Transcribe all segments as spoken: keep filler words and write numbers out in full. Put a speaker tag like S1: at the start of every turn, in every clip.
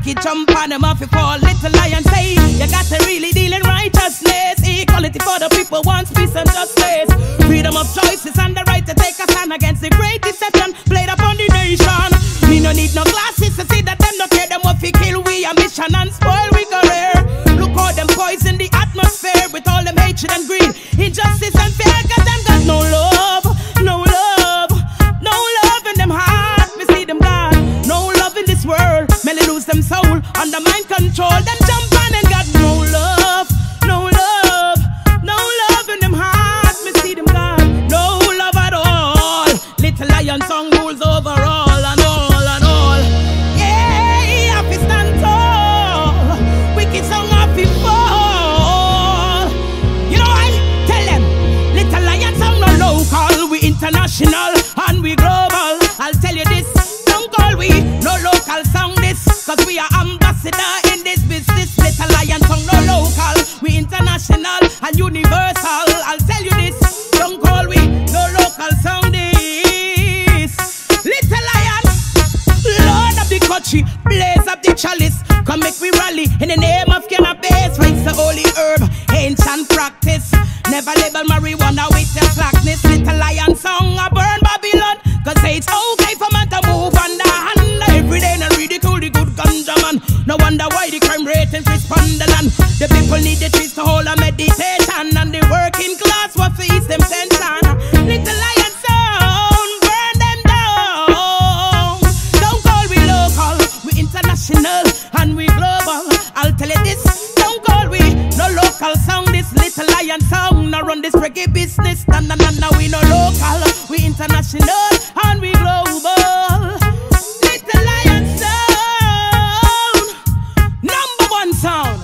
S1: wicked jump on them off fall. Little lion say, you got to really deal in righteousness. Equality for the people wants peace and justice. Freedom of choices and the right to take a stand against the great deception played upon the nation. Me no need no glasses to see that them no care. Them what fi kill we ambition and spoil we career. Look how them poison the atmosphere with all them hatred and greed, injustice and fear. Cause them got no love, no love, no love in them heart. Me see them God, no love in this world. Many lose them soul under mind control. Them jump on and got no love, no love, no love in them heart. Me see them God, no love at all. Little lion song rules over all and all and all. Yeah, happy stand tall. Wicked song happy fall. You know I tell them, little lion song no local, we international and we global. I'll tell you this, don't call we no local song this, cause we are ambassador in this business. Little lion song no local, we international and universal. I'll tell you this, don't call we no local song this. Little lion, Lord of the country, blaze up the chalice. Come make we rally in the name of cannabis. Raise the holy herb, ancient practice. Never label marijuana with your slackness. Little lion song a burn Babylon, cause say it's okay for man to move underhand. Every day and ridicule the good ganja man. No wonder why the crime rate increase on the land. The people need the trees to hold a meditation, and the working class will face them tension. Little lion sound, burn them down. Don't call we local, we international and we global. I'll tell you this, don't call we no local sound. This little lion sound, now run this reggae business. Na na na na, we no local, we international and we global. Little lion sound, number one sound.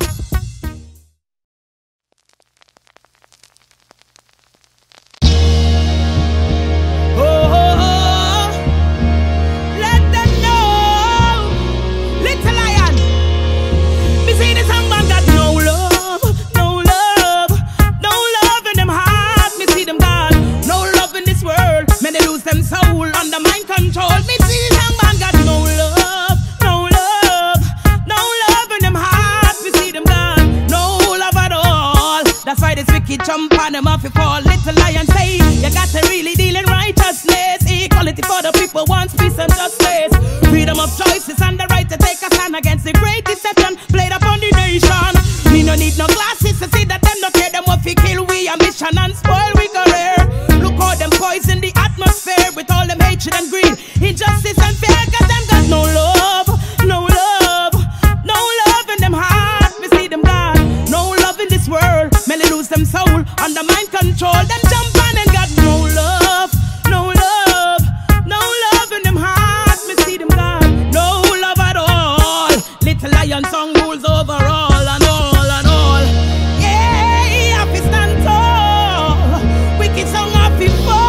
S1: Jump on them off fall. Little lion say, you got to really deal in righteousness. Equality for the people wants peace and justice. Freedom of choices and the right to take a stand against the great deception played upon the nation. Me no need no glasses to see that them no care. Them what fi kill we ambition and spoil we career. Look how them poison the atmosphere with all them hatred and greed, injustice and fear. Cause them got no love, no love, no love in them heart. Me see them God, no love in this world. Many lose them soul under mind control. Them jump on and got no love, no love, no love in them hearts. Me see them God, no love at all. Little lion song rules over all and all and all. Yeah, happy stand tall. Wicked song happy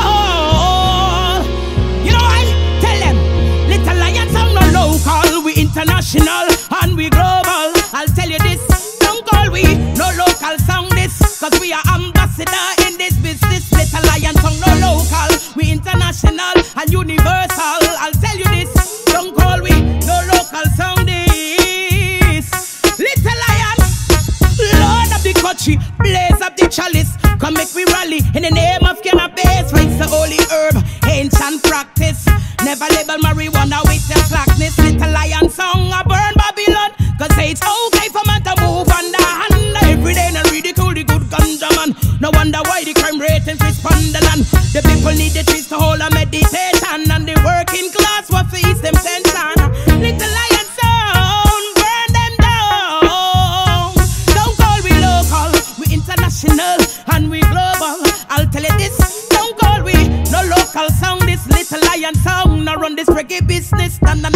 S1: fall. You know I tell them, little lion song no local, we international and we global. I'll tell you this, don't call we no local song this, cause we are ambassador in this business. Little lion song no local, we international and universal. I'll tell you this, don't call we no local song this. Little lion, Lord of the country, blaze up the chalice. Come make we rally in the name of cannabis. Raise the holy herb, ancient practice. Never label marijuana with your slackness. Little lion song a burn Babylon, cause say it's okay for man to move underhand. Every day and ridicule the good ganja man. No wonder why the crime rate increase on the land. The people need the trees to hold a meditation, and the working class will face them tension. Little lion sound, burn them down. Don't call we local, we international and we global. I'll tell you this, don't call we no local sound. This little lion sound, now run this reggae business. Na na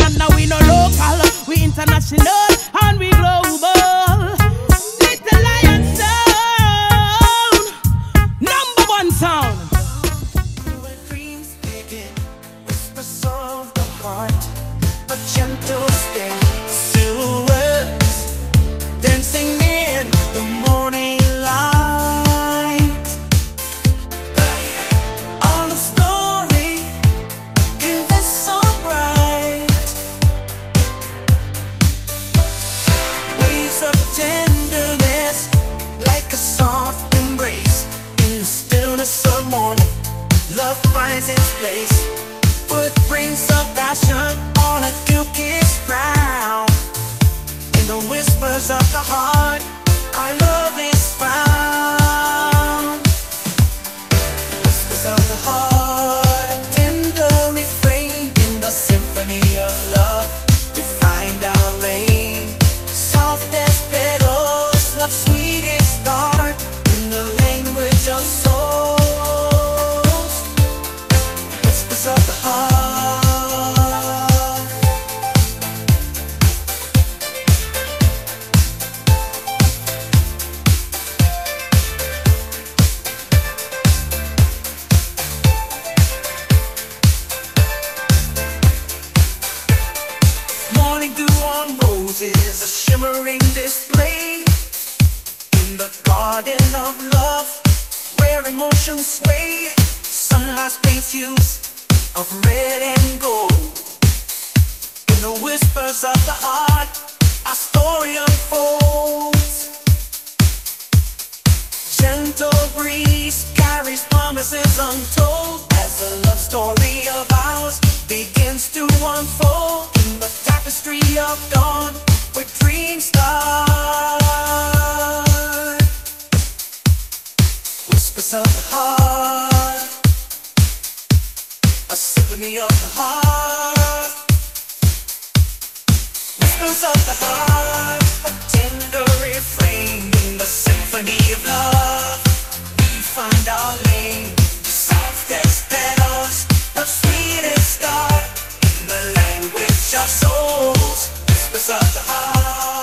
S2: morning dew on roses, a shimmering display in the garden of love, where emotions sway. Sunlight paints hues of red and gold. In the whispers of the heart, our story unfolds. Gentle breeze carries promises untold, as the love story of ours begins to unfold. In the tapestry of dawn, where dreams start. Whispers of the heart, a symphony of the heart. Whispers of the heart, a tender refrain. In the symphony of love, we find our lane. Soft as petals, the sweetest start. In the language of souls, whispers of the heart.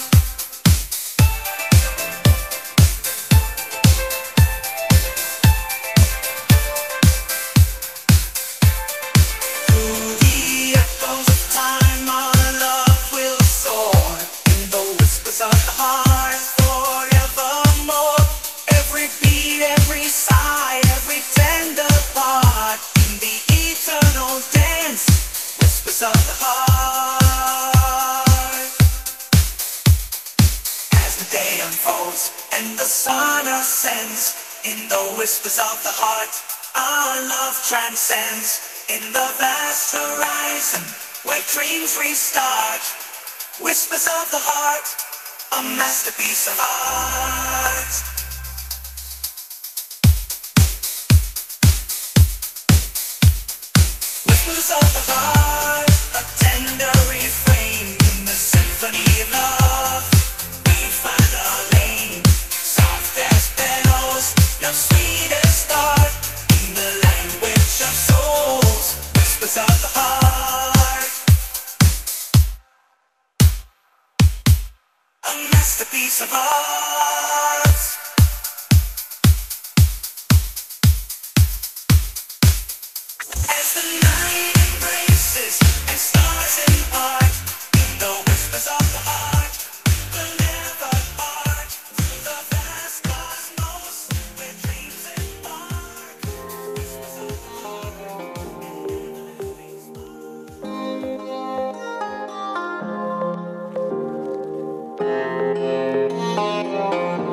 S2: Through the echoes of time, our love will soar. In the whispers of the heart, forevermore. Every beat, every sigh, every tender part. In the eternal dance, whispers of the heart. As the day unfolds and the sun ascends, in the whispers of the heart, our love transcends. In the vast horizon, where dreams restart, whispers of the heart, a masterpiece of art. Whispers of the heart, a tender refrain. In the symphony of love, we find our lane. Soft as petals, your sweetest start. In the language of souls, whispers of the heart, a masterpiece of art. As the night embraces and stars impart, in the whispers of the heart, we'll never part. Through the vast cosmos, where dreams embark, whispers of the heart.